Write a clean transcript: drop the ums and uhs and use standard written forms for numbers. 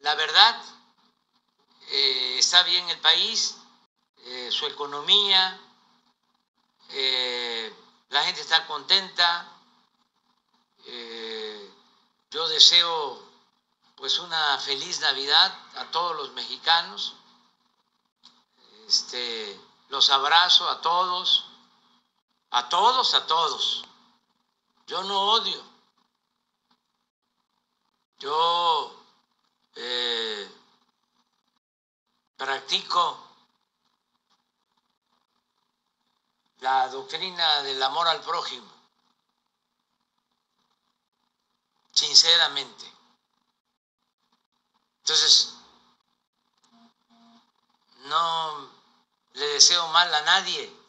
la verdad, está bien el país, su economía, la gente está contenta. Yo deseo pues una feliz Navidad a todos los mexicanos. Los abrazo a todos, a todos, a todos. Yo no odio. Yo practico la doctrina del amor al prójimo, sinceramente. Entonces, no le deseo mal a nadie.